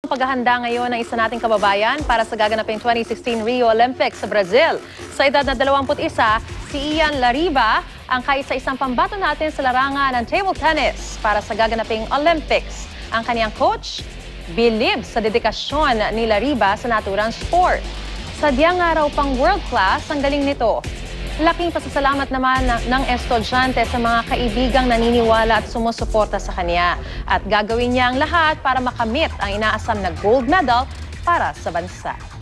Paghahanda ngayon ng isa nating kababayan para sa gaganaping 2016 Rio Olympics sa Brazil. Sa edad na 21, si Ian Lariba ang kaisa-isang pambato natin sa larangan ng table tennis para sa gaganaping Olympics. Ang kaniyang coach, bilib sa dedikasyon ni Lariba sa naturang sport. Sadyang nga raw pang world class ang galing nito. Laking pasasalamat naman ng estudyante sa mga kaibigang naniniwala at sumusuporta sa kanya. At gagawin niya ang lahat para makamit ang inaasam na gold medal para sa bansa.